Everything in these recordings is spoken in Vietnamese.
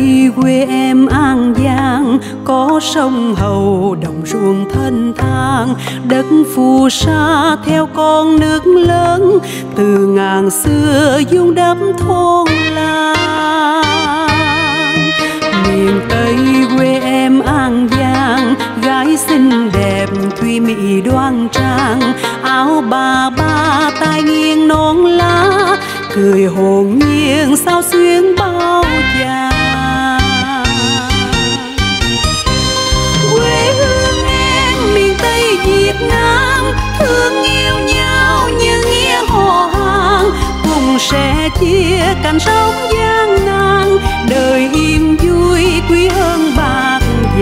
Tây quê em An Giang, có sông Hầu đồng ruộng thân thang, đất phù sa theo con nước lớn, từ ngàn xưa dung đắp thôn làng. Miền Tây quê em An Giang, gái xinh đẹp thùy mị đoan trang, áo bà ba tai nghiêng nón lá, cười hồn nhiên sao xuyên bao vàng. Quê hương em miền Tây Việt Nam, thương yêu nhau như nghĩa họ hàng, cùng sẽ chia cảnh sống gian nan, đời yên vui quý hơn bạc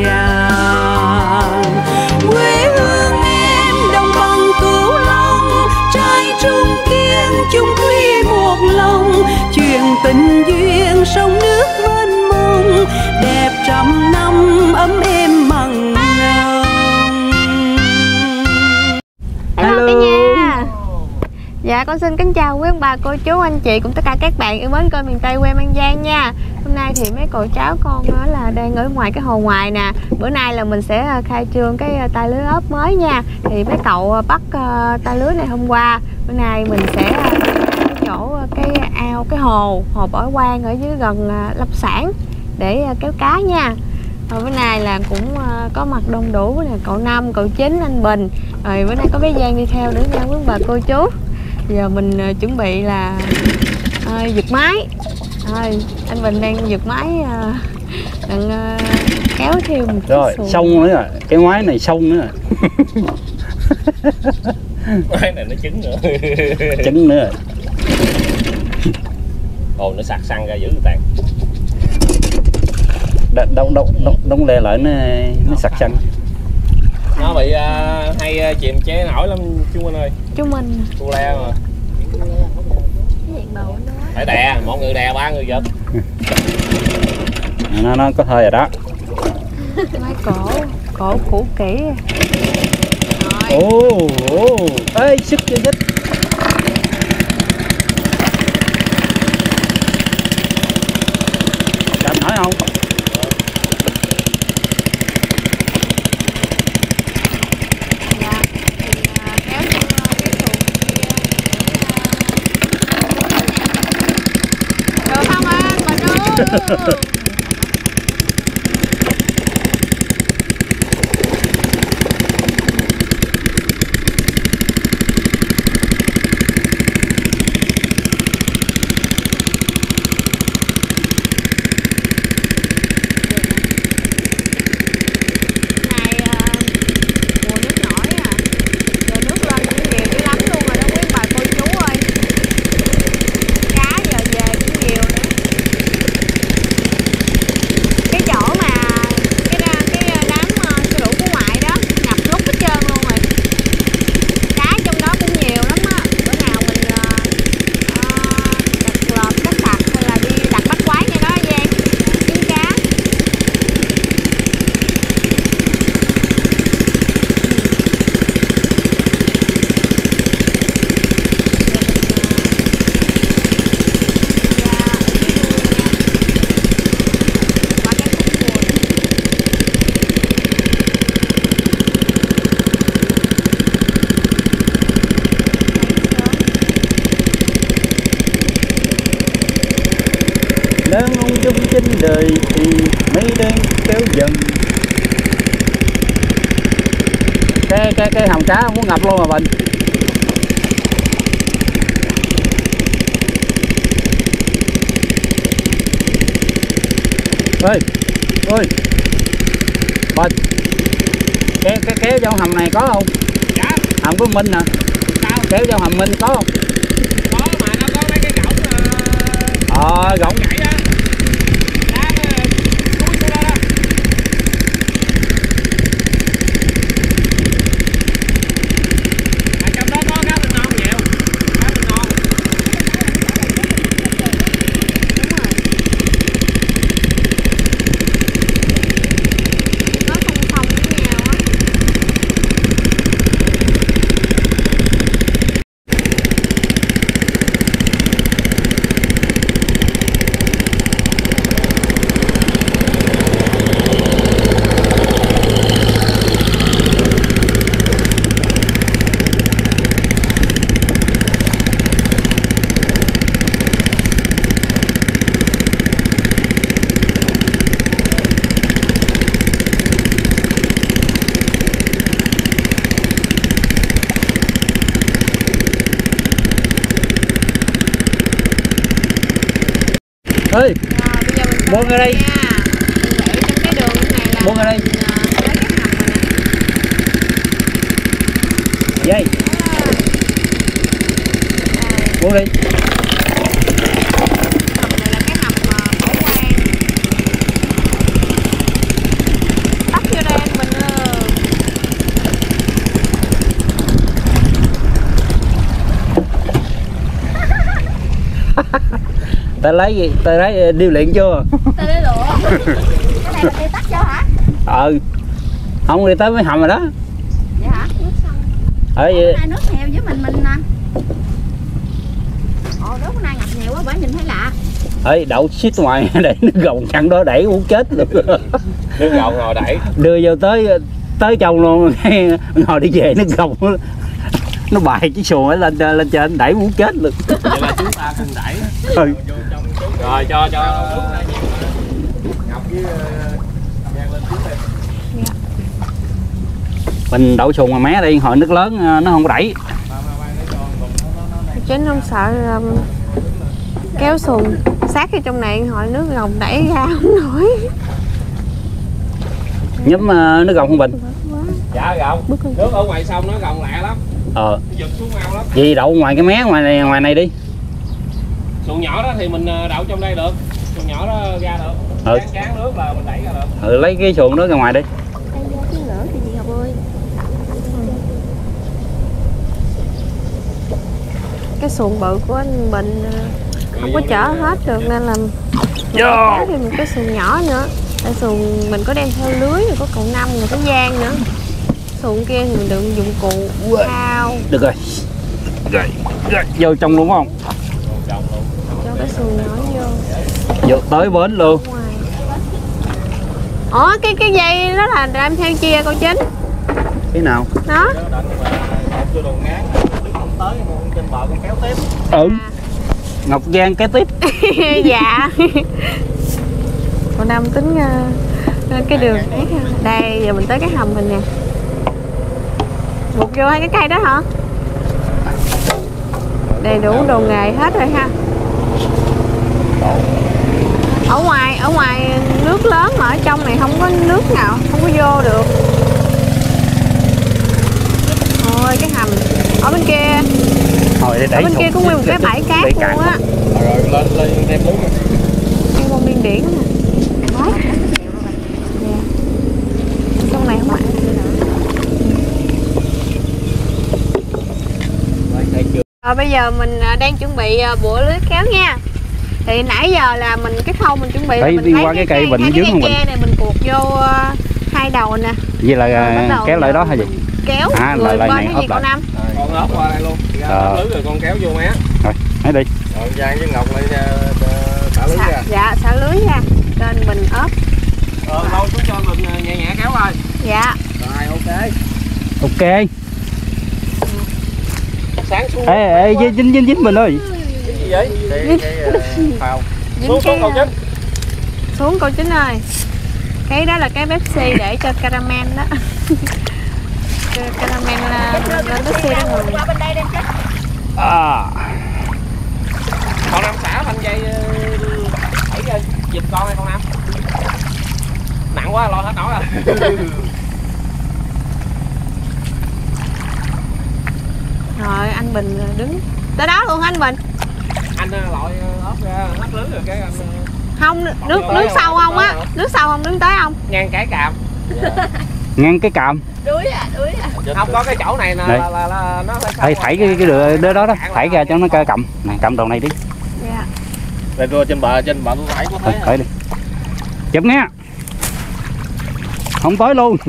vàng. Quê hương em đồng bằng Cửu Long, trai trung kiên chung thủy một lòng, chuyện tình duyên sông nước mênh mông, đẹp trăm năm ấm êm mặn nồng. Hello cả nhà. Dạ con xin kính chào quý ông bà, cô chú, anh chị cùng tất cả các bạn yêu mến kênh miền Tây quê em An Giang nha. Hôm nay thì mấy cậu cháu con là đang ở ngoài cái hồ ngoài nè. Bữa nay là mình sẽ khai trương cái tay lưới ốp mới nha. Thì mấy cậu bắt tay lưới này hôm qua. Bữa nay mình sẽ cái chỗ cái ao, cái hồ Bảo Quang ở dưới gần Lâm Sản để kéo cá nha. Rồi bữa nay là cũng có mặt đông đủ nè, cậu Năm, cậu Chín, anh Bình. Rồi bữa nay có bé Giang đi theo nữa nha quý ông bà, cô chú. Giờ mình chuẩn bị là giật máy. Rồi anh Bình đang giật máy, đang kéo theo một rồi xong nữa rồi, cái máy này xong nữa rồi. Máy này nó trứng nữa. Trứng nữa rồi. Ồ, nó sạc xăng ra dữ tàn. Đông lè lại nó sạc xăng. Nó bị hay chìm chế nổi lắm chú Minh ơi. Chú Minh Cô le mà. Phải đè, một người đè ba người giật. Nó có hơi rồi đó. máy cổ cũ kỹ. Ồ, ê sức chưa thích. Chạm nổi không? Đang ung dung trên đời thì mây đen kéo dần. Cái hầm cá không có ngập luôn mà Bình. Ơi Bình, cái kéo vô hầm này có không? Dạ. Hầm của Minh nè. Sao? Kéo vô hầm Minh có không? Có mà nó có mấy cái gỗng. Gỗng nhảy á. Ơi, Rồi bây giờ mình buông ra đây. nha. Mình để trong cái đường này là Buông ra đây. lấy cái hầm này nè. Dây, Đây. buông đi. Hầm này là cái hầm bỏ quan. Tắt vô đây anh Bình ơi. Ta lấy gì? Ta lấy điêu luyện chưa? Tao lấy lụa. Cái này là cây tắt cho hả? Không đi tới mới hầm rồi đó. Dạ hả? Nước xong. Vậy Nay nước nghèo với mình nè. Ồ, nước nay ngập nghèo quá bởi nhìn thấy lạ. đậu xít ngoài để nước gồng chặn đó đẩy uống chết luôn. Nước gầu ngồi đẩy. Đưa vô tới trong luôn, ngồi đi về nước gồng nó bài cái xuồng ấy lên trên đẩy muốn chết luôn. Vậy là chúng ta cùng đẩy. Ừ. Rồi cho Ngọc với Giang lên trước đi. Mình đậu xuồng mà mé đi, hồi nước lớn nó không có đẩy. Chính không sợ kéo xuồng sát vô trong này hỏi nước gồng đẩy ra không nổi. Nhúm nước gồng không Bình. Dạ gồng. Nước ở ngoài sông nó gồng lẹ lắm. Nó giật xuống mau lắm. Gì đậu ngoài cái mé ngoài này đi. Xuồng nhỏ đó thì mình đậu trong đây được. Xuồng nhỏ đó ra được. Chán nước là mình đẩy ra được. Lấy cái xuồng đó ra ngoài đi. Đây vô cái lửa thì gì Ngọc ơi. Cái xuồng bự của anh Bình không có chở hết được nên là kéo thêm một cái xuồng nhỏ nữa. Tại xuồng mình có đem theo lưới, rồi có cậu Năm, rồi có Giang nữa. Xuồng kia thì mình đựng dụng cụ thao. Được rồi. Rồi. Vô trong luôn không? Cho cái xuồng nhỏ vô. Vô tới bến luôn. Ủa cái dây đó là đem theo chia cô Chính. Cái nào? Đó. Trên bờ con kéo tiếp. Ừ. Ngọc Giang kế tiếp. Dạ. Cô Năm tính cái đường ấy. Đây giờ mình tới cái hầm mình nè. Buộc vô hai cái cây đó hả? Đầy đủ đồ nghề hết rồi ha. Ở ngoài nước lớn mà ở trong này không có nước nào, không có vô được. Ôi cái hầm ở bên kia. Hồi để Ở bên kia có nguyên một cái bãi cát luôn á. Rồi lên đem nước. Cái con miên điển nè. Đó. Dạ. Trong này không ạ. Rồi bây giờ mình đang chuẩn bị bủa lưới kéo nha. Thì nãy giờ là mình cái khâu mình chuẩn bị là mình đi qua cái cây Bình dưới không Bình? này mình buộc vô hai đầu nè. Vậy là kéo lại đó hay gì? Kéo lại bên này cái gì con Năm? Con ốp qua đây luôn. Lưới rồi con kéo vô mé. Rồi, hãy đi. Rồi Giang với Ngọc lại xả lưới ra. Dạ, xả lưới ra. Trên mình ốp. Lâu xuống cho mình nhẹ nhẹ kéo thôi. Dạ. Rồi ok. Ok. Sáng xuống. Ê dính mình ơi. Cái gì vậy? Cái phao. Xuống câu Chính. Xuống cô Chính ơi. Cái đó là cái Pepsi để cho caramel đó. Caramel lên Pepsi đó người. Qua bên đây đem chứ. Con Năm xả thành dây đẩy giùm con hay con Năm? Nặng quá lo hết nổi rồi. Rồi anh Bình đứng tới đó luôn anh Bình. Anh lội ốp ra hết lưới rồi cái anh Không, nước sâu không á? Nước sâu không, đứng tới không? ngang cái càm. Ngang cái càm. Đuối à. Không có cái chỗ này nè là nó Thầy thảy cái đường đó thảy ra cho nó cầm. Này cầm đầu này đi. Dạ. Đây cô trên bờ tôi thảy có thế. Thảy đi. Chụp nghe. Không tới luôn.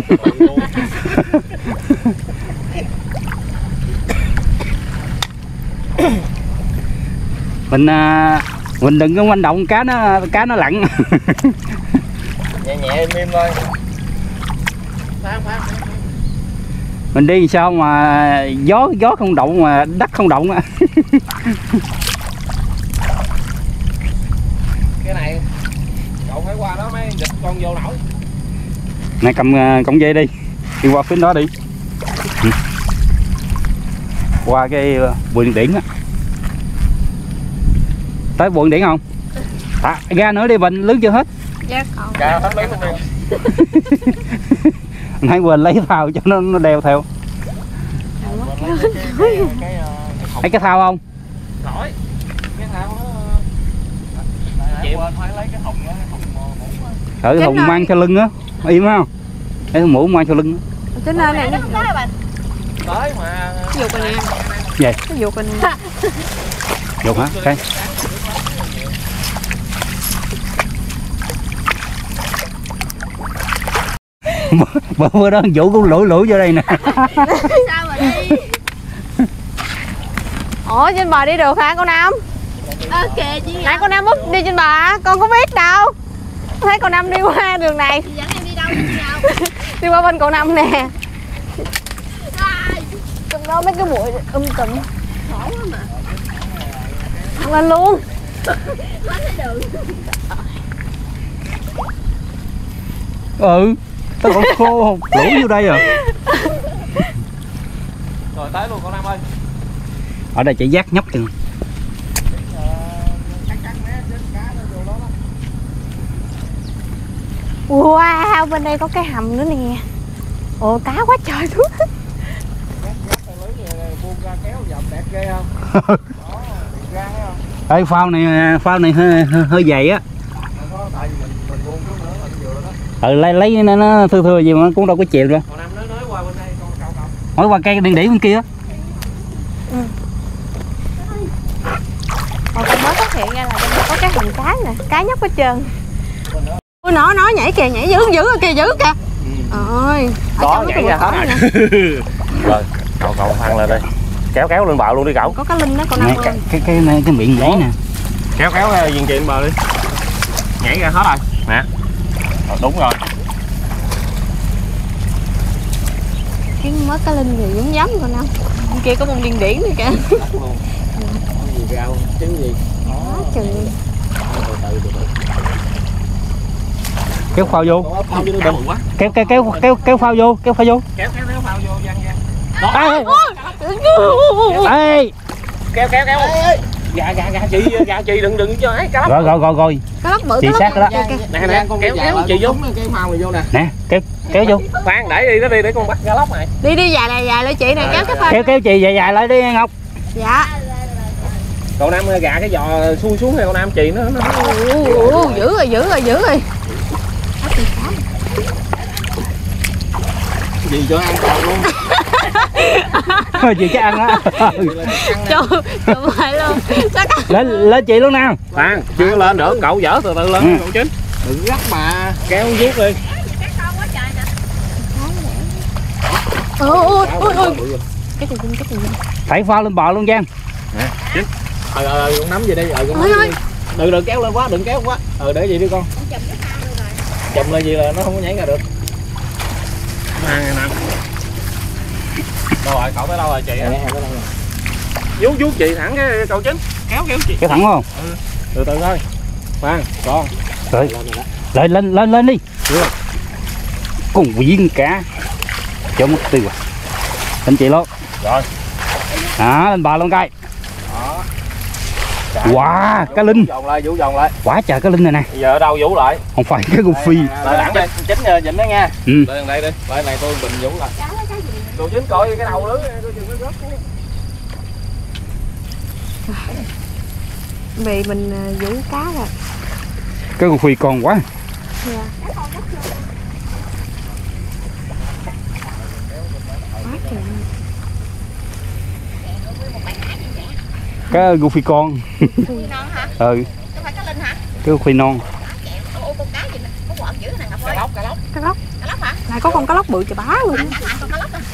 Mình đừng có manh động cá nó lặn. Nhẹ nhẹ im thôi. Phá. Mình đi sao mà gió không động mà đất không động á. Cái này cậu phải qua đó mới giật con vô nổi. Này cầm cọng dây đi qua phía đó đi. Qua cái Bùi Điển á. Tới Bùi Điển không? Ra nữa đi Bình, lướt chưa hết. Dạ còn. Dạ hết lấy luôn đi. Nãy Quỳnh lấy phao cho nó đeo theo. Thấy cái thao không? Nổi. Cái thao nó chịu phải lấy cái thùng Thử thùng mang cho lưng á, im không? Cái mũ mang cho lưng. Cho nên này tới mà dục rồi nè. Vậy? Cái dục rồi nè. Dục hả? Okay. Bữa đó Vũ cũng lủi vô đây nè. Sao mà đi? Ủa trên bờ đi được hả cô Năm? Kìa chị. Nãy cô Năm đi trên bờ hả? Con có biết đâu. Thấy cô Năm đi qua đường này. Chị dẫn em đi đâu chị nào? Đi qua bên cô Năm nè. Trong đó mấy cái bụi tùm. Khổ quá mà. Ăn lên luôn. Hết cái đường. Ừ, tao còn khô không? Lủi vô đây à. Rồi tới luôn con Nam ơi. Ở đây chạy giác nhóc chừng. Wow, bên đây có cái hầm nữa nè. Ồ, cá quá trời luôn. Ê, phao này hơi dày á. Lấy nó thưa gì mà cũng đâu có chịu rồi. Con Nam nói qua bên đây con câu. Hỏi qua cây đèn đỉ bên kia. Còn con mới phát hiện ra là bên đây có cái hầm cá nè, cá nhóc hết trơn. Ôi nó nhảy kìa, nhảy dữ kìa. Ơi, Có nhảy ra hết rồi. Rồi, cậu thăng lên đây. Kéo lên bờ luôn đi cậu. Có cá linh đó con Năm ơi. Cái miệng nhảy nè. Kéo viên chị lên bờ đi. Nhảy ra hết rồi. Nè. Đúng rồi. Cái mớ cá linh thì giống con Năm. Bên kia có bông điên điển nữa kìa. Gì rau, trứng gì? Đó trời. Kéo phao vô. Kéo phao vô, Kéo phao vô, văng ra. Ê. Kéo. Gà chị đừng cho ấy cá lóc. Rồi. Cá lóc bự. Chị sát đó. Nè, kéo chị vô. Cái phao này vô nè. Nè, kéo vô. Khoan để đi nó đi để con bắt cá lóc này. Đi dài lại chị này, kéo cái phao. Kéo chị dài lại đi Ngọc. Dạ. Cậu Nam gà cái giò xuôi xuống hay cậu Nam chị nó Dữ rồi. Gì cho ăn còn luôn. Chị chắc ăn á. Trời mày luôn. Lên chị luôn nào. Khoan, chưa lên được, cậu dở từ từ lên cậu Chính. Đừng gắt mà, kéo vuốt đi. Ôi. Cái gì? Thảy phao lên bò luôn Giang. Nè, Chính. Con nắm gì đây, con nắm đi. Đừng kéo lên quá, đừng kéo quá. Để gì đi con. Chùm lên gì là nó không có nhảy ra được. Nè. Đâu rồi, cậu tới đâu rồi chị? Vuốt chị thẳng cái cậu Chính. Kéo chị. Kéo thẳng không? Từ từ thôi. Khoan, con. Rồi. Lên đi. Được. Cùng viên cá. Cho mất tiêu. Lên chị luôn. Rồi. Đó, lên bò luôn coi. Đó. Wow, cá linh. Vũ vòng lại. Quá trời cá linh này nè. Bây giờ ở đâu Vũ lại? Không phải cái gu phi. Lại đẳng đây, Chính dịnh đó nha. Ừ. Lên đây đi. Đây này tôi bình Vũ lại. Cậu Chính coi cái đầu lưới tôi chừng nó rớt. Bị mình vũ cá rồi. Cái gu phi con quá. Dạ. Quá trời. Cái gu phi con. Non hả? Ừ. Không phải cá linh hả? Cái gu phi non. Ủa con cá gì có quọn dữ nè Ngọc ơi. Cá lóc. Cá lóc. Cá lóc hả? Này có con cá lóc bự chà bá luôn. Ăn con cá lóc à?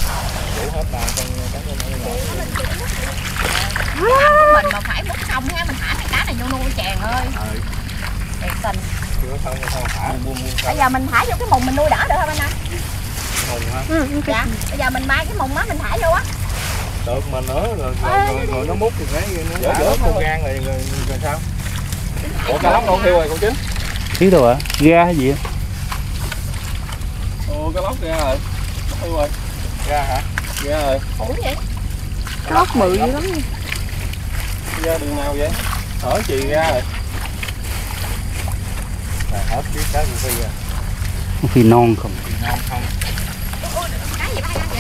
Mình mà phải múc xong ha, mình thả cái cá này vô nuôi chàng ơi. Thiệt tình. Bây giờ mình thả vô cái mùng mình nuôi đỡ được không anh? Mùng hả? Dạ. Bây giờ mình mai cái mùng á mình thả vô á. Được mà nữa rồi nó múc thì cái nó dở con gan rồi sao? Ủa cá lóc đâu thiêu rồi con Chính? Thiếu đâu ạ? Ra hay gì? Ồ cá lóc ra rồi. Thiêu rồi. Ra hả? Ra rồi. Ủa vậy? Cá lóc bự dữ lắm nha. Ra đường nào vậy? Hỏi chị ra rồi. Rồi hết cái cá rô phi à. Phi non không? Non không. Cái gì ba vậy?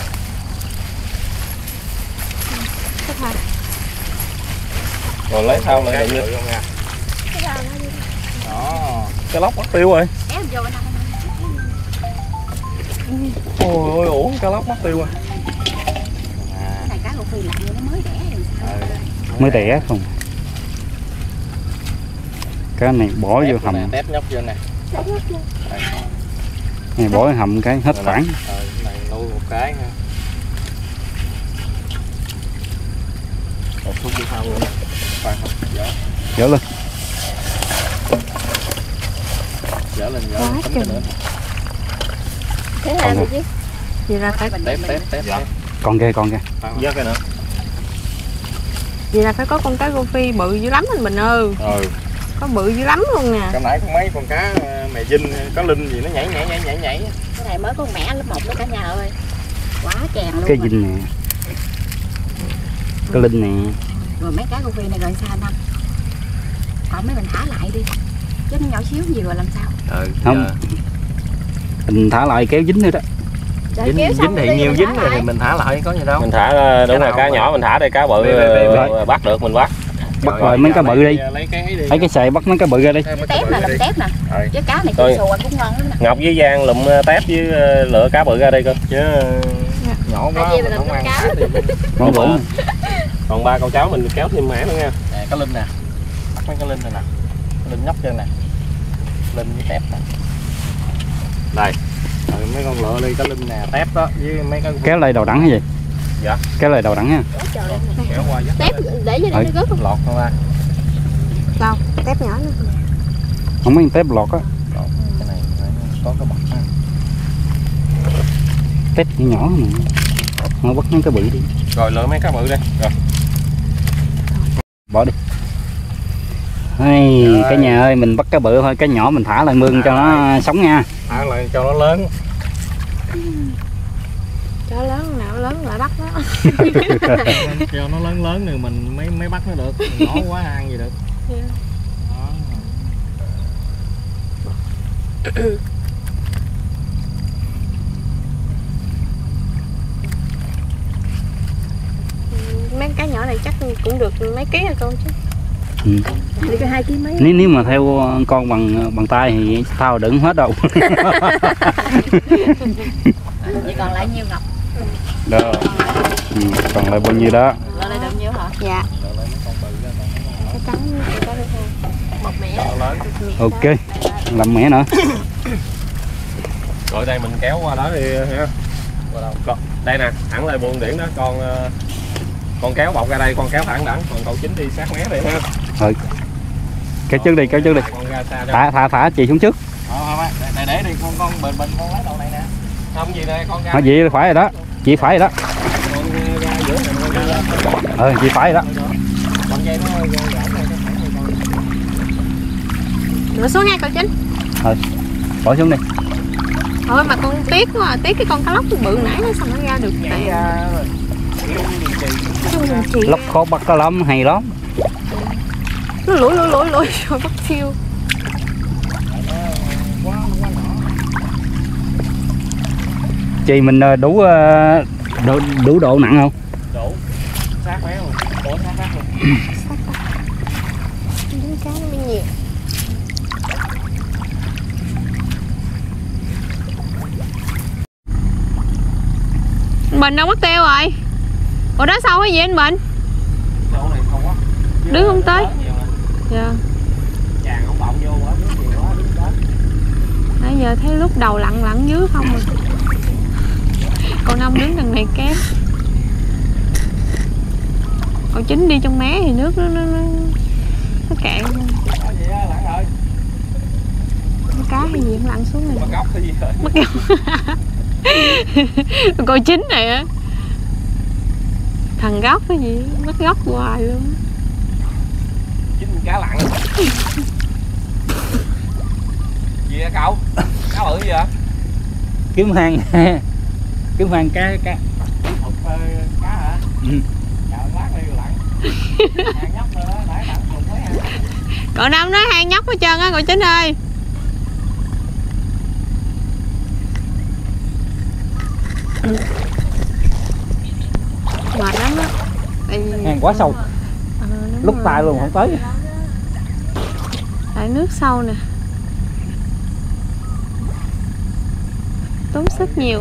Rồi lấy thao lại được luôn nha. Đó, cái lóc mất tiêu rồi. Kéo vô bên Ôi ôi ủa, cá lóc mất tiêu rồi. cái này cá rô phi lạnh vậy nó mới đẻ rồi sao? Mới đẻ không? Cái này bỏ vô hầm. Tép nhóc vô nè. Này bỏ vô hầm cái hết khoảng. Cái này nuôi một cái nha. Một phút đi thao luôn. Phải không? Dỡ lên. Dỡ lên dỡ lên. Cái nữa. Thế là gì chứ? Vậy là phải Tép. Còn kìa. Dỡ cái nữa. vậy là phải có con cá rô phi bự dữ lắm anh Bình ơi. Ừ. Có bự dữ lắm luôn nè. Cái nãy có mấy con cá mè dinh, cá linh gì nó nhảy. Cái này mới con mẹ lớp 1 đó cả nhà ơi. Quá chèn luôn. Cái rồi. dinh nè. Cái linh nè. Rồi mấy cá rô phi này rồi sao anh? Còn mấy mình thả lại đi. Chứ nó nhỏ xíu gì rồi làm sao? Không. Mình thả lại kéo dính nữa đó. Trời, kéo xong Dính thì đi nhiều mình dính thả rồi thì lại. mình thả lại có gì đâu. Mình thả đúng rồi, cá nhỏ mình thả đây, cá bự bắt được mình bắt. Bắt rồi mấy cá bự đi. Lấy cái xài bắt mấy cá bự ra đi. Tép nè, lụm tép nè. Chứ cá này Thôi. chua sùa cũng ngon lắm nè. Ngọc với Giang lụm tép với lựa cá bự ra đây coi. Chứ nhỏ quá Tại vì mình mình không lụm ăn cá. hết thì mình- Ngon bụng. Còn 3 con cháu mình kéo thêm mẻ nữa nha. Nè, cá linh nè. Bắt mấy cá linh này nè. Cá linh nhóc trên nè. Linh với tép nè. Đây. Rồi mấy con lựa đi, cá linh nè, tép đó với mấy cái Kéo lại đầu đẳng hay gì? Dạ. Kéo lại đầu đẳng nha. Trời ơi. kéo qua dắt Tép lên. để vô đây đi rớt. Lọt qua. Đâu? Tép nhỏ nữa. Không mấy con tép lọt á. Cái này có cái bọt ha. Tép nhỏ mà. Nó bắt mấy cái bự đi. Rồi lựa mấy cá bự đây. Rồi. Bỏ đi. Hey, cả nhà ơi, mình bắt cá bự thôi, cái nhỏ mình thả lại mương cho nó sống nha. Thả lại cho nó lớn. Chó lớn nào lớn lại bắt đó. Cho nó lớn thì mình mới bắt nó được. Nhỏ quá ăn gì được. Đó. Mấy cá nhỏ này chắc cũng được mấy ký rồi con chứ. Ừ. Đi cái 2 kg mấy. Nếu mà theo con bằng tay thì thao đựng hết đâu. Chỉ còn lại nhiêu Ngọc? Đó. Ừ, còn lại bao nhiêu đó. Lại lại được nhiêu hả? Dạ. Rồi lấy mấy con bự ra rồi. Cái trắng với cái đó. Một mẹ. Cho nó lớn. Ok, làm mẻ nữa. Rồi đây mình kéo qua đó đi ha. Qua đâu? Đây nè, thẳng lại buồng điển đó, con kéo bọc ra đây, con kéo thẳng đẳng, còn cậu Chính đi sát mé đây ha. Rồi. Kéo trước đi. Con ra xa đây. Thả chị xuống trước. Thôi đây để đi con bình con lấy đầu này nè. Không gì đây, con ra. Hả, chị phải rồi đó. Chị phải rồi đó. Con ra giữa này, con ra lên. Chị phải rồi đó. Con dây nó giảm này, nó thẳng này con. Nữa xuống nha cậu Chính. Bỏ xuống đi. Thôi mà con tiếc quá, tiếc cái con cá lóc bự nãy nó sao nó ra được Nhảy tại ra rồi. Lóc khó bắt cá lắm, hay lắm. nó lủi rồi bắt siêu. Chị mình đủ độ nặng không? Đủ. Sát mé luôn. Ủa sát luôn. Dính cá nó mới nhiều. Bình đâu mất tiêu rồi. Ủa đó sau cái gì anh Bình? Chỗ này không quá. Đứng không tới. Dạ. Chàng không bọng vô quá, nước nhiều quá, đứng tới. Nãy giờ thấy lúc đầu lặn dưới không rồi. Con Năm đứng đằng này kém. Còn Chính đi trong mé thì nước nó cạn. Có gì á, lặn rồi. Có cá hay gì cũng lặn xuống này. Bắt góc hay gì rồi. Mất góc. Con Chính này á. Thằng góc cái gì mất góc hoài luôn. Chính cá lặn. Gì vậy cậu? Cá bự gì vậy? Kiếm hang. Kiếm hang cá. Cá hả? Ừ. Chào lát đi lặn. Hàng nhóc rồi đó, nãy lặn cùng với hàng. Cậu Năm nói hang nhóc hết trơn á cậu Chính ơi. Mệt lắm á. Hang quá sâu. Lúc tay luôn không tới. Tại nước sâu nè. Tốn sức nhiều.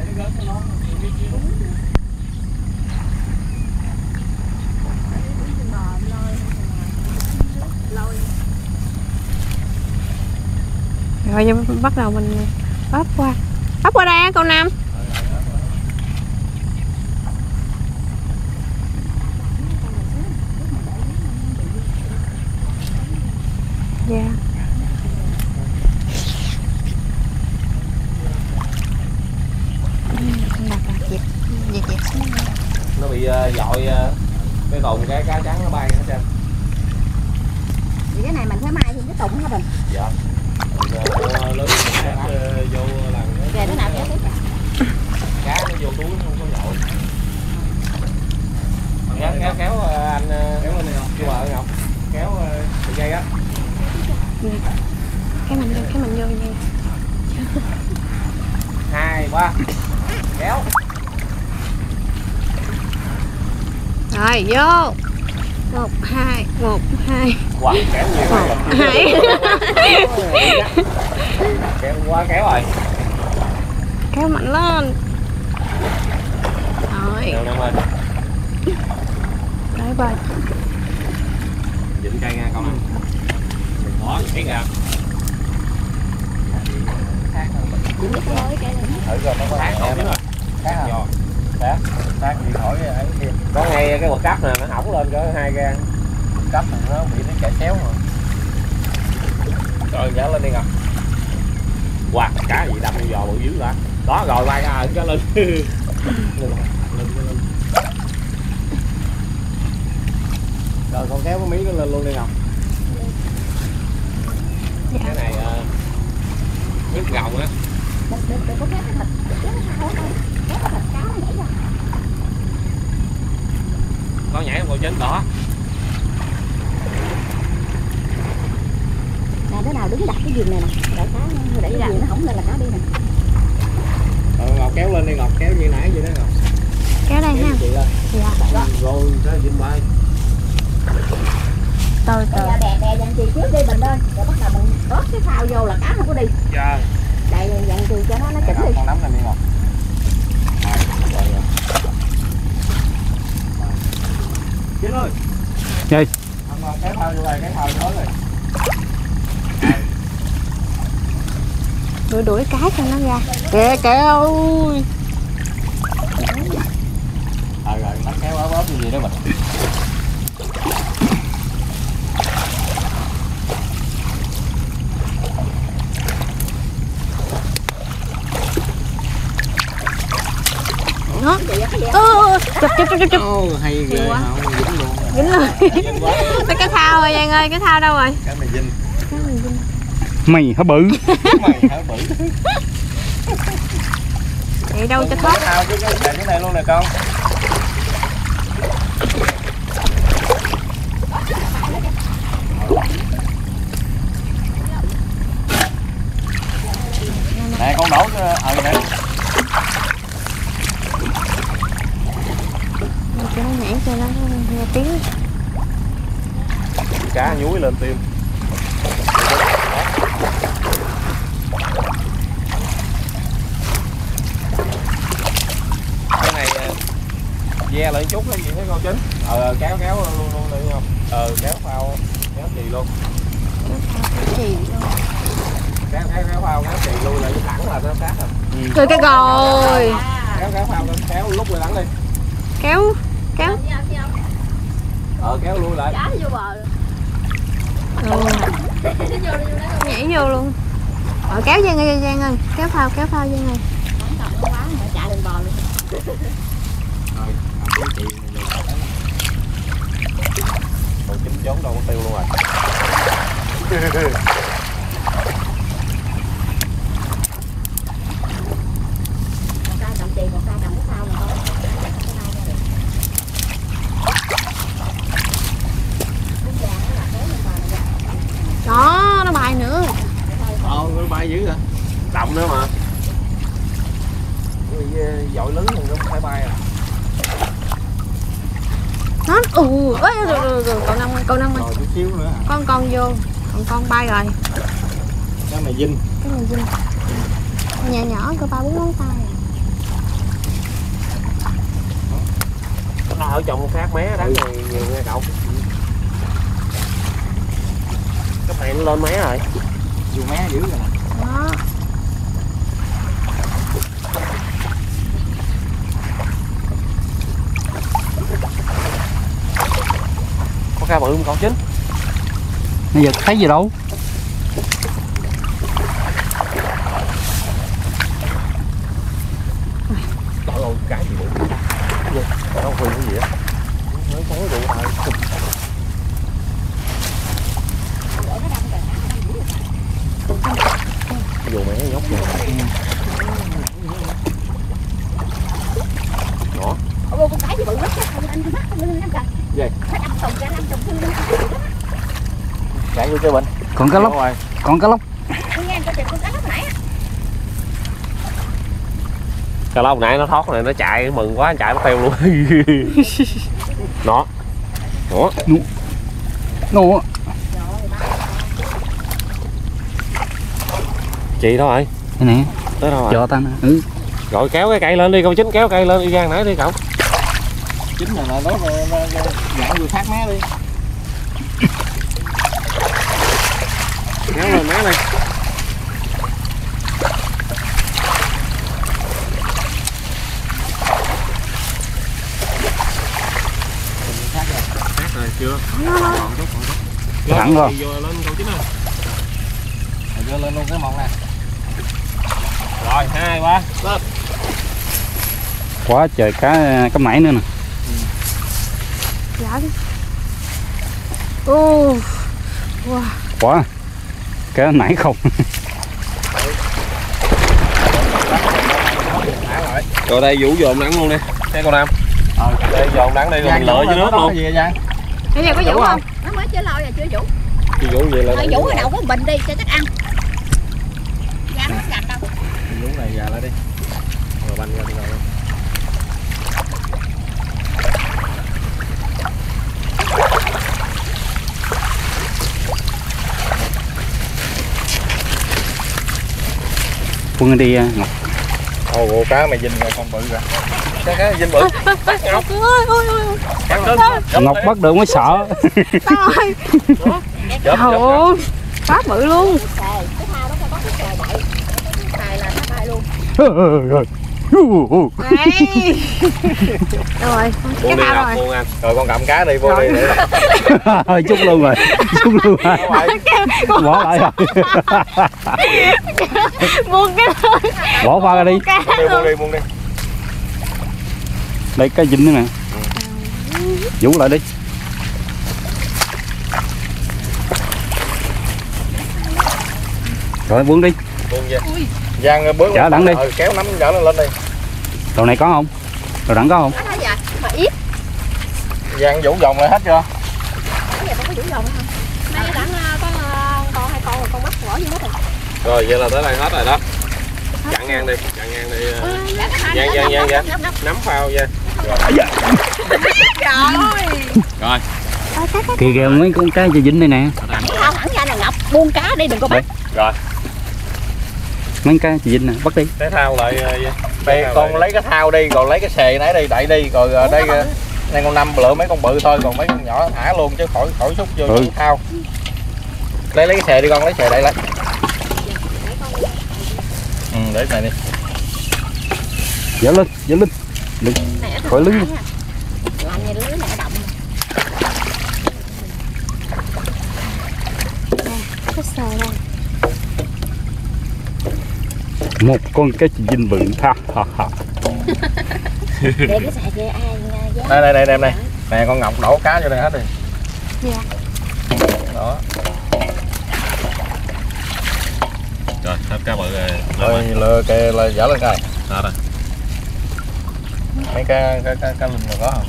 Rồi giờ bắt đầu mình ấp qua. Ấp qua đây á cậu Nam. Dạ. Nó bị dội cái tùng cái cá trắng nó bay hết trơn. Thì cái này mình phải mai thêm cái tụng hả Bình? Dạ. Lớn vô lần Kìa thế nào kéo tiếp nè. cá nó vô túi nó không có nhội. Kéo anh kéo lên đây không? Chú vợ Ngọc kéo sợi dây á. Cái mình vô nha. 2, 3 kéo. Rồi vô. 1 2 1 2. Wow, kéo nhiều rồi. 2. Kéo quá kéo rồi. Kéo mạnh lên. Rồi. Đều Nam ơi. Đấy bơi. Dính cây nha con. Đừng bỏ cái ra. Thử rồi nó có sát em rồi. Sát rồi. Sát điện thoại ấy kia. Có ngay cái quạt cắp nè nó hỏng lên có 2 gan. Cắp này nó bị nó chạy xéo rồi. Rồi nhớ lên đi Ngọc. Wow, cá gì đâm vô giò bự dữ vậy. Đó rồi bay ra cái lên. Rồi con kéo cái mí nó lên luôn đi Ngọc. Dạ. Cái này nước gồng á. Đừng có kéo cái thịt, kéo cái sao thôi. Kéo cái thịt cá nó nhảy ra. Có nhảy không trên đó. Nè đứa nào đứng đặt cái giường này nè. Đợi cá nó đẩy cái giường nó hỏng lên là cá đi nè. Ngọc kéo lên đi Ngọc, kéo như nãy vậy đó Ngọc. Kéo đây ha. Dạ. Rồi cái dính bay. Từ từ. Bây giờ đè dàn chì trước đi Bình ơi. Rồi bắt đầu mình bóp cái phao vô là cá không có đi. Dạ. Đè dàn chì cho nó chỉnh đi. Con nắm lên đi Ngọc. Chín ơi. Gì? Ngọc kéo phao vô đây, cái phao nhớ rồi. Đuổi cái cho nó ra. Kìa kìa ơi. Rồi bắt kéo bóp như gì đó mình. Nó. Chụp. Hay ghê quá. không dính luôn. Dính rồi. Cái thao rồi Giang ơi, cái thao đâu rồi? Cái này dính. Mày hả bự. Mày hả bự. Vậy đâu cho thoát. Thao chứ cái này luôn nè con. Nè con đổ nè. Cho nó nhảy cho nó nghe tiếng. Cá nhúi lên tim. Cái này ve lại chút hay gì thấy con Chính. Kéo luôn đi không? Kéo phao kéo chì luôn. Chì luôn. Kéo phao kéo chì lui lại thẳng là nó sát rồi. Rồi cái rồi. Kéo phao lên, kéo lúc rồi thẳng đi. Kéo. Kéo lui lại. Cá vô bờ. Nhảy vô luôn. Kéo Giang ơi, Giang ơi. Kéo phao Giang ơi. Bắn cầm nó quá mà chạy lên bò luôn. Rồi, chị còn Chính trốn đâu có tiêu luôn rồi. Một tay cầm chì, một tay cầm cái phao mà thôi. Đó, nó bay nữa. Nó bay dữ hả? Động nữa mà. Dội lên Hết. Rồi, câu năm Rồi chút xíu nữa. con vô, còn con bay rồi. Cái này dinh. Cái này dinh. Nhà nhỏ có 3-4 ngón tay. Nó ở trong khác mé đá này nhiều nghe cậu. Cái này nó lên mé rồi. Dù mé dữ rồi nè. Đó. Có cá bự không cậu Chính? Bây giờ thấy gì đâu. Trời ơi, cái gì bự. Đâu khuyên cái gì á. Mới tối đủ thôi. Dù mẹ nhóc rồi. Đó. Ôi con cái gì bự lắm, anh mắt con lưng em kìa. Gì? Nó đâm tùng ra, đâm tùng lưng. Chạy vô chơi bệnh. Còn cá lóc. Còn cá lóc. Con nghe con tìm con cá lúc nãy á. Cá lóc nãy nó thoát này nó chạy mừng quá, chạy nó theo luôn. Nó. Đó. Nô. Chị đâu rồi? Đây nè. Tới đâu rồi? Cho ta nè. Rồi kéo cái cây lên đi, cậu Chính kéo cây lên đi ra nãy đi cậu. Chính là nó dạng vừa phát mé đi. Kéo lên má đi. Phát rồi chưa? Còn chút. Thẳng rồi. Vô lên cậu Chính ơi. Rồi đưa lên luôn cái mọn nè. Rồi 2 3 lên. Quá trời cá mảy nữa nè. Dạ đi. Wow. Quá. Cá nảy không. Rồi đây Vũ dồn nắng luôn đi. Thấy con Nam. Đây dồn nắng đi rồi mình lựa dưới nước luôn. Gì vậy Giang? Bây giờ có Vũ không? Nó mới chơi lôi rồi chưa Vũ. Chị Vũ vậy là. Thôi Vũ ở đầu có bình đi cho chắc ăn. Ra nó gạch đâu. Vũ này già lại đi. Rồi banh ra đi rồi. Quân đi Ngọc. Ồ cá mày dinh rồi con bự rồi. Cá dinh bự. Ngọc ơi. Ngọc bắt được mới sợ. Sao rồi? Trời ơi. Quá bự luôn. Cái thao đó có cái xài đậy. Cái xài là nó bay luôn. Đây. Rồi, cái thao rồi. Buông anh. Rồi con cầm cá đi vô đi để. Chút luôn rồi. Chút luôn rồi. Bỏ lại rồi. Buông cái thôi. Bỏ qua ra đi. Buông đi. Đây cá dinh nữa nè. Vũ lại đi. Rồi buông đi. Buông về. Giang bước chở đặng đi. Kéo nắm chở nó lên đi. Đồ này có không? Đồ đẳng có không? Nó dạ, mà ít. Giang vũ vòng lại hết chưa? Cái này con có vũ vòng không? Nay đặng con hai con bắt bỏ vô hết rồi. Rồi vậy là tới đây hết rồi đó. Chặn ngang đi. Giang. Nắm phao nha. Rồi. Kìa kìa mấy con cá cho dính đây nè. Thao thẳng ra nè Ngọc, buông cá đi đừng có bắt. Rồi. Mấy cá chị dính nè, bắt đi. Cái thao lại đây con lấy cái thao đi, rồi lấy cái xề nãy đi, đậy đi, rồi đây đây con Năm lựa mấy con bự thôi, còn mấy con nhỏ thả luôn chứ khỏi xúc vô cái thao. Lấy cái xề đi con, lấy xề đây lấy. Để cái này đi. Dở lên. Đừng. Khỏi lưới. Làm này lưới này động. Cái xài đây. Một con cá chị dính bự. Ha. Để cái xài kia ai Đây em này. Nè con Ngọc đổ cá vô đây hết đi. Dạ. Đó. Rồi, hết cá bự rồi. Rồi lừa kìa là dở lên coi. Đó rồi. Mấy cá linh mà có không?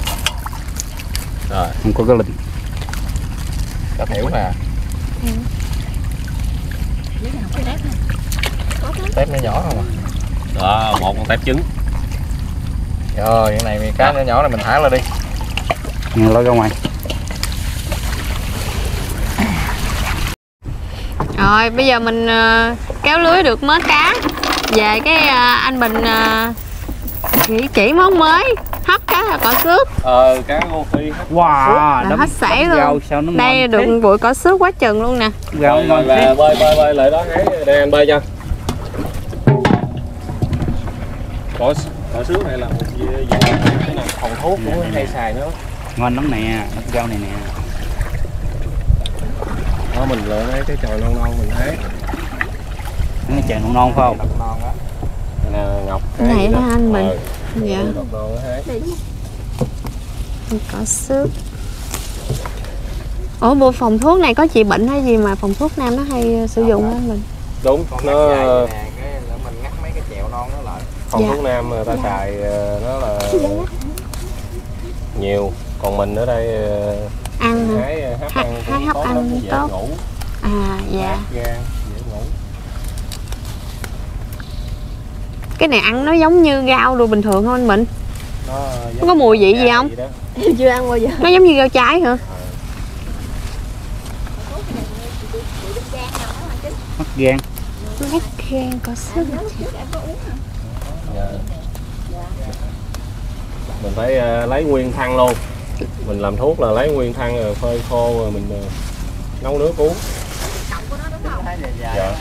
Rồi. Không có cá linh. Cá thiểu nè. Tép nó nhỏ không à? Đó, một con tép trứng. Rồi cái này cá nhỏ nhỏ này mình thả lên đi. lôi ra ngoài. Rồi bây giờ mình kéo lưới được mớ cá. Về cái anh Bình chỉ món mới, hấp cá là cỏ xước. Cá ngô phi. Wow, là hết sảy luôn. Đây đụng bụi cỏ xước quá chừng luôn nè. Rau ngon thế. Bơi lại đó hái, để em bơi cho. Cỏ xước này là một dạng cái nào phòng thuốc cũng hay xài nữa. Ngon lắm nè, rau này nè. Đó mình lựa mấy cái chồi non mình hái. Cái chồi non phải không? Non đó. Nè Ngọc. Này là anh mình. Dạ. Cỏ xước. Ủa bộ phòng thuốc này có trị bệnh hay gì mà phòng thuốc nam nó hay sử dụng á mình? Đúng, nó mình ngắt mấy cái chèo non nó lại. Phòng thuốc nam người ta xài nó là nhiều, còn mình ở đây ăn hái hấp ăn tốt. ngủ. À dạ. Dễ ngủ. Cái này ăn nó giống như rau đồ bình thường không anh Bình? Nó có mùi vị gì không? Em chưa ăn bao giờ. Nó giống như rau trái hả? Mắt gan. Mắt gan có sức. Mình phải lấy nguyên thân luôn. Mình làm thuốc là lấy nguyên thân rồi phơi khô rồi mình nấu nước uống. Dạ.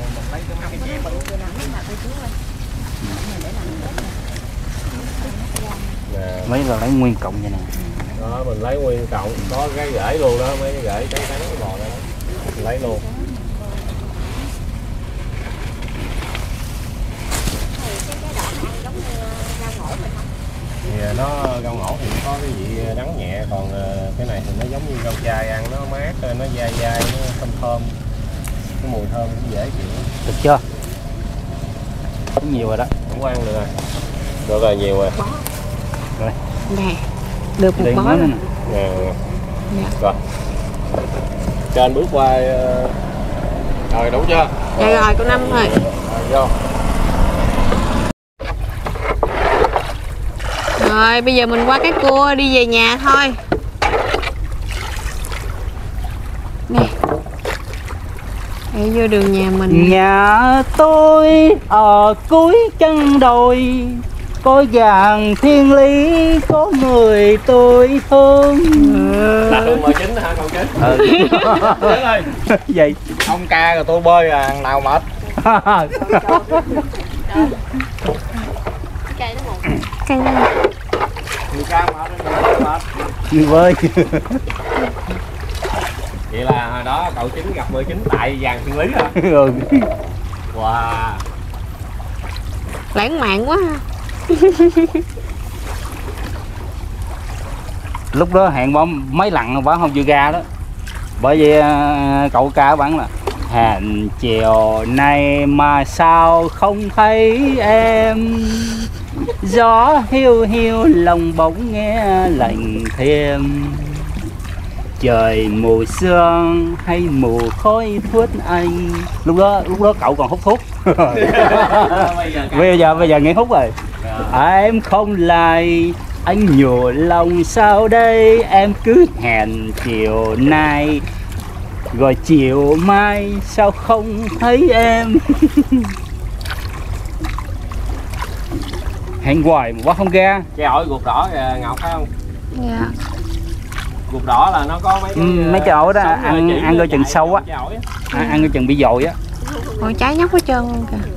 Mấy là lấy nguyên cọng vậy nè. Đó mình lấy nguyên cọng, có cái rễ luôn đó, mấy cái rễ trắng trắng bò ra đó. Mình lấy luôn. Thì nó rau ngổ thì có cái vị đắng nhẹ, còn cái này thì nó giống như rau chai, ăn nó mát, nó dai dai, nó thơm thơm, cái mùi thơm cũng dễ chịu. Được chưa? Cũng nhiều rồi đó. Cũng ăn được rồi. Được rồi, nhiều rồi. Rồi. Nè, được một bó nữa nè. Dạ. Rồi. Trên bước qua rồi đủ chưa? Dạ rồi, cô Năm rồi. Vô. Rồi bây giờ mình qua cái cua đi về nhà thôi. Nè. Để vô đường nhà mình. Nhà tôi ở cuối chân đồi, có vàng thiên lý, có người tôi thương. Là tôi mời chính hả con chính? Chính ơi. Vậy Ông ca rồi tôi bơi à, nào mệt. Cây nó Người ca mệt. người bơi. Vậy là hồi đó cậu chính gặp mười chính tại vàng thiên lý hả? Ừ. Wow. lãng mạn quá ha. Lúc đó hẹn bóng mấy lần bả không chịu ra đó, bởi vì cậu ca bắn là hẹn chiều nay mà sao không thấy em, gió hiu hiu lòng bỗng nghe lạnh thêm, trời mù sương hay mù khói thuốc anh. Lúc đó cậu còn hút thuốc. bây giờ nghỉ hút rồi. Em không lại anh nhủ lòng sao đây, em cứ hẹn chiều nay rồi chiều mai sao không thấy em. Hẹn hoài mà quá không ra. Cái ổi ruột đỏ kìa Ngọc phải không? Dạ. Ruột đỏ là nó có mấy cái ổi đó ăn coi chừng sâu á, ăn coi chừng bị dồi á. Ôi trái nhóc hết trơn luôn kìa.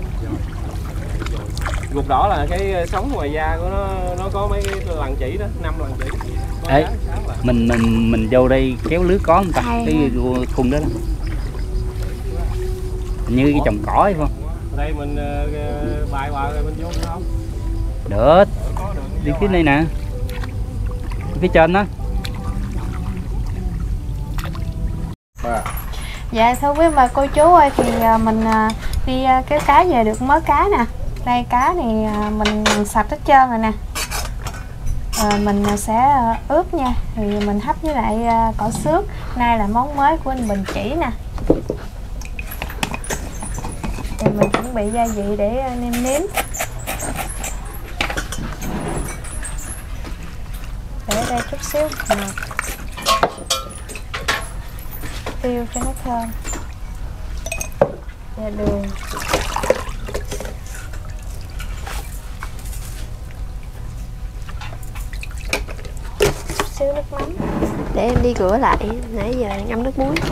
Ruột đỏ là cái sống ngoài da của nó có mấy cái lần chỉ đó, 5 lần chỉ. Ê, mình vô đây kéo lưới có không ta? Cái khung đó đó. Như cái trồng cỏ hay không? Ở đây mình bài qua rồi mình vô được không? Được. Đi phía này nè. Phía trên đó. Dạ thưa quý bà cô chú ơi, thì mình đi kéo cá về được mớ cá nè. Đây cá thì mình sạch hết trơn rồi nè. Mình sẽ ướp nha. Thì mình hấp với lại cỏ xước. Nay là món mới của anh Bình chỉ nè. Thì mình chuẩn bị gia vị để nêm nếm. Để đây chút xíu tiêu cho nó thơm và đường. Chút xíu nước mắm. Để em đi rửa lại, nãy giờ ngâm nước muối.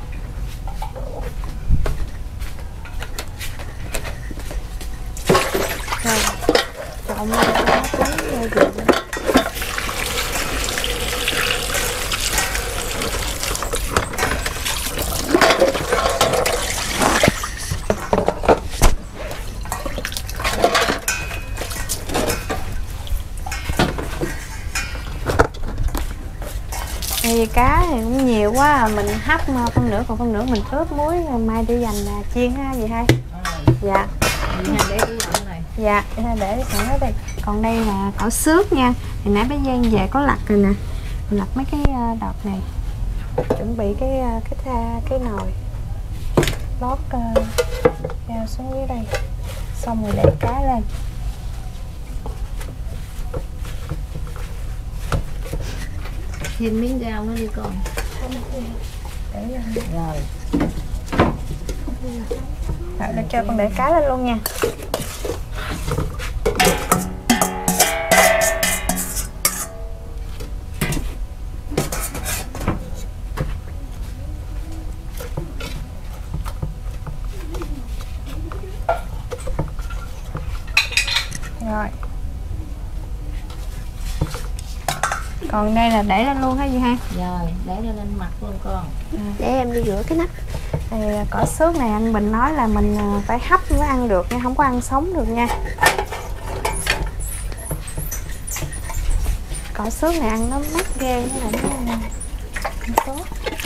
Rồi, trộn lên cho nó thấm gia vị. Tại vì cá thì cũng nhiều quá, mình hấp phân nửa, còn phân nửa mình ướp muối rồi mai để dành là chiên ha gì hay. Dạ. Để cái dọn này. Dạ, để sẵn đó đi. Còn đây là cỏ xước nha. Thì nãy bé Giang về có lặt rồi nè. Mình lặt mấy cái đọt này. Chuẩn bị cái nồi. Lót keo xuống dưới đây. Xong rồi để cá lên. Thêm miếng rau nữa đi con. Để lên. Rồi. Rồi, để cho con để cá lên luôn nha. Rồi. Còn đây là để lên luôn hay gì ha? Rồi, để lên mặt luôn con. Để em đi rửa cái nắp. Thì cỏ xước này anh Bình nói là mình phải hấp mới ăn được nha, không có ăn sống được nha. Cỏ xước này ăn nó mắc ghê, nó không tốt.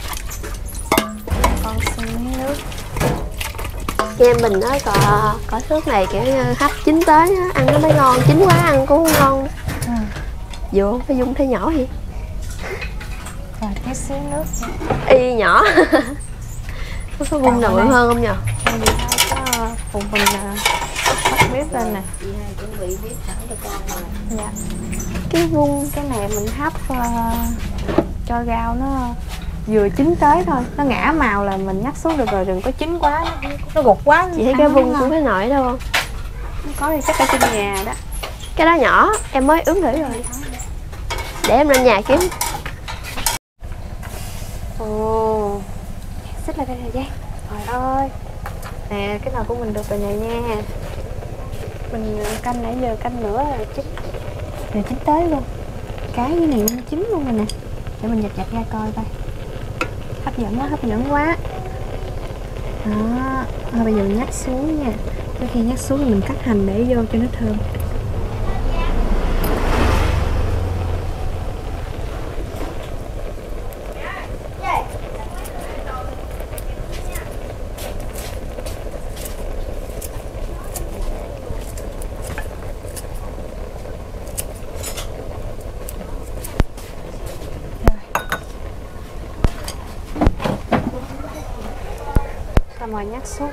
Con xin miếng nước. Nghe em Bình nói cỏ xước này kiểu như hấp chín tới á, ăn nó mới ngon, chín quá ăn cũng không ngon. Vô phải dùng thế nhỏ vậy. Rồi tí xíu nước. Y nhỏ. Có vung nào bự hơn không nhờ? Tại vì hai có phụ mình bắt bếp lên nè. Chị hai chuẩn bị bếp sẵn cho con rồi. Dạ. Cái vung cái này mình hấp cho rau nó vừa chín tới thôi, nó ngã màu là mình nhắc xuống được rồi, đừng có chín quá, nó gục quá. Chị thấy cái vung cũng cái nổi đâu không? Có thì chắc ở trên nhà đó. Cái đó nhỏ, em mới ướm thử rồi. Để em lên nhà kiếm. Ồ, xích lại đây là Giang. Trời ơi. Nè, cái nồi của mình được rồi nè nha. Mình canh nãy giờ canh nữa là chín. Rồi chín tới luôn. Cái dưới này cũng chín luôn rồi nè. Để mình dập ra coi coi. Hấp dẫn quá, hấp dẫn quá. Đó. Thôi bây giờ mình nhắc xuống nha. Trước khi nhắc xuống thì mình cắt hành để vô cho nó thơm. Xong rồi nhắc xuống.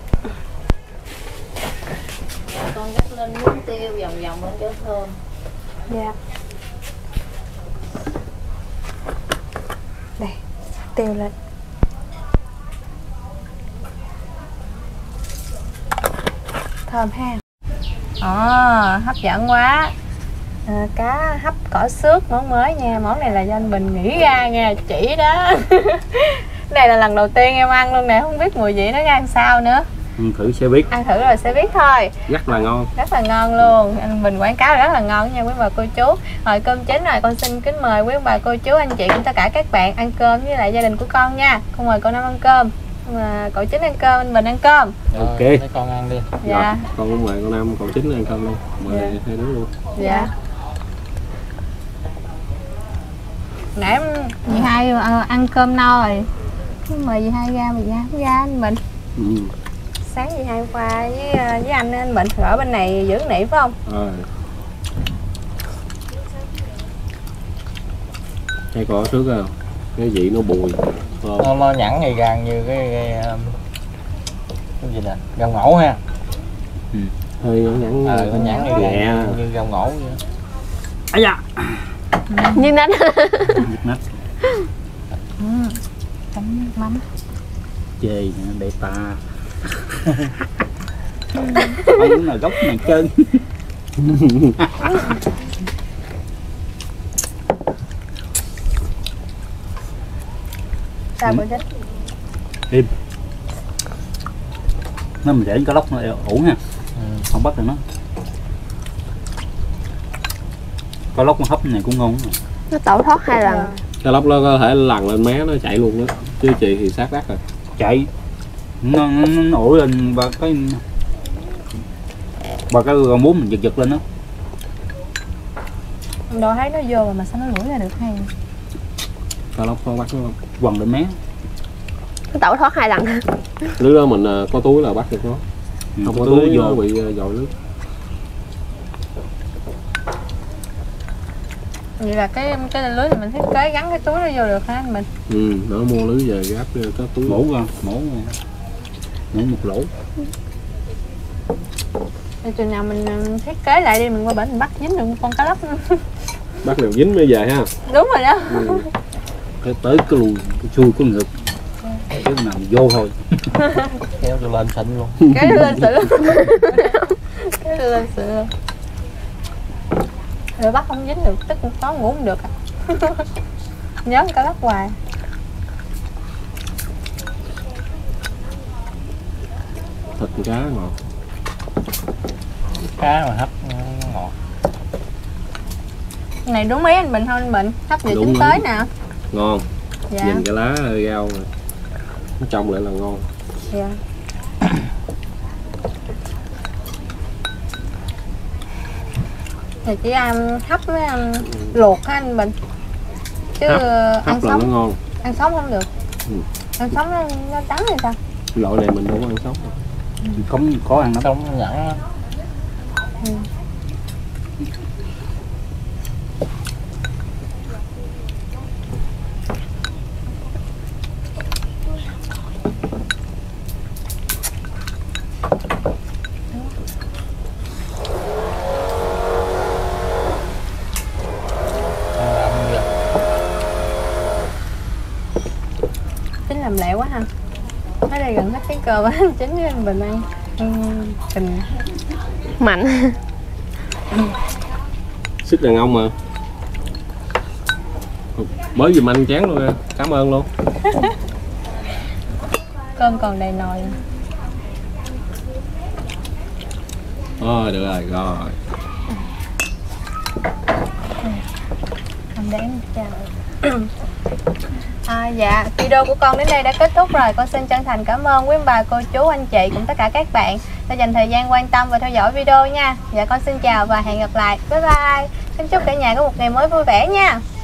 Con nhắc lên muỗng tiêu vòng vòng lên cho thơm. Dạ. Đây, tiêu lên. Thơm ha. Hấp dẫn quá. Cá hấp cỏ xước món mới nha. Món này là do anh Bình nghĩ ra nha, chỉ đó. Đây là lần đầu tiên em ăn luôn nè, không biết mùi vị nó ra làm sao nữa. Ăn thử sẽ biết. Ăn thử rồi sẽ biết thôi. Rất là ngon. Rất là ngon luôn. Anh Bình quảng cáo rất là ngon nha quý bà cô chú. Rồi cơm chín rồi, con xin kính mời quý bà cô chú, anh chị cũng tất cả các bạn ăn cơm với lại gia đình của con nha. Con mời cậu Năm ăn cơm. Mà cậu Chính ăn cơm, anh Bình ăn cơm. Ok. Để con ăn đi. Dạ. Rồi, con cũng mời con Năm, cậu Chính ăn cơm luôn. Mời Dạ. hai đứa luôn. Dạ. Nãy dì hai ăn cơm no rồi, mời dì hai ra mà dì hai không ra anh Bình. Sáng dì hai qua với anh Bình ở bên này giữ nỉ phải không? Cái cỏ xước không? Cái vị nó bùi. Nó nhẵn gầy gàng như cái gì nè, rau ngổ ha. Hơi nhẵn Nó nhẵn nhẹ. như rau ngổ vậy. Ây da. Như nách. Vịt nách chấm nước mắm. chê để ta không là gốc này trơn. Sao cô Chính? Im. Nó mình để cá lóc nó ổn ha. Không bắt được nó. Cá lóc nó hấp này cũng ngon. Nó tẩu thoát 2 lần. Cá lóc nó có thể lần lên mé nó chạy luôn đó. Chứ chị thì sát đắt rồi. Chạy nó ủi lên và cái con bún mình giật lên đó. Đồ thấy nó vô mà sao nó lủi ra được hay? Cá lóc nó bắt nó Quằn lên mé. Nó tẩu thoát 2 lần. lưới đó mình có túi là bắt được nó. Không có túi vô bị dội lưới. Vậy là cái lưới này mình thiết kế gắn cái túi nó vô được hả anh mình? Nó mua lưới về gáp có túi. Mổ một lỗ. Thì chừng nào mình thiết kế lại đi, mình qua bển mình bắt dính được con cá lóc. Bắt được dính mới về ha. Đúng rồi đó. Cái tới cái lùi cái chui cái ngực cái nào vô thôi. Kéo cho lên xịn luôn. Kéo lên sự luôn. Kéo lên sự luôn. Rồi bắt không dính được tức có ngủ không được. Nhớ cá lóc hoài. Thịt cá ngọt. Cá mà hấp ngọt. Cái này đúng ý anh Bình không anh Bình? Hấp giờ Đúng chín ý. tới nè. Ngon. Dạ. Nhìn cái lá rau này. Nó trong lại là ngon. Dạ. Thì chỉ hấp với luộc hả anh Bình? Chứ Hấp ăn là nó sống ngon. ăn sống không được. Ăn sống nó trắng hay sao? Loại này mình đâu có ăn sống. Không có ăn nó. Sống nhẵn. Chính làm lẹ quá ha. Ở đây gần hết cái cơm á, Chính với anh Bình ăn kình Mạnh. Sức đàn ông mà. Mới giùm anh chén luôn nha. Cảm ơn luôn. cơm còn đầy nồi. Được rồi, rồi. Không đáng chào. Dạ, video của con đến đây đã kết thúc rồi. Con xin chân thành cảm ơn quý ông bà, cô chú, anh chị cùng tất cả các bạn đã dành thời gian quan tâm và theo dõi video nha. Dạ con xin chào và hẹn gặp lại. Bye bye. Xin chúc cả nhà có một ngày mới vui vẻ nha.